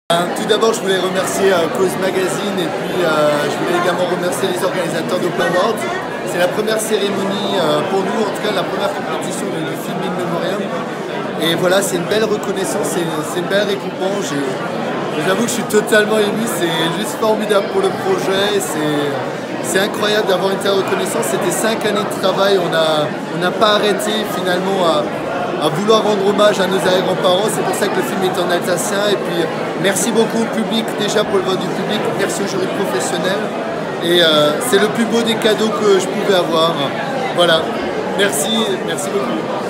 Tout d'abord, je voulais remercier Cause Magazine et puis je voulais également remercier les organisateurs d'Open World. C'est la première cérémonie pour nous, en tout cas la première compétition du film In Memoriam. Et voilà, c'est une belle reconnaissance, c'est une belle récompense. J'avoue que je suis totalement ému, c'est juste formidable pour le projet. C'est incroyable d'avoir une telle reconnaissance. C'était 5 années de travail, on n'a pas arrêté finalement à vouloir rendre hommage à nos arrière-grands-parents. C'est pour ça que le film est en alsacien. Et puis merci beaucoup au public déjà pour le vote du public, merci au jury professionnel. Et c'est le plus beau des cadeaux que je pouvais avoir. Voilà, merci beaucoup.